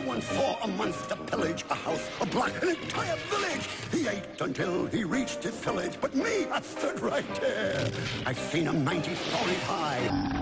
once saw a monster pillage a house, a block, an entire village. He ate until he reached his village, but me, I stood right there. I've seen him 90 stories high.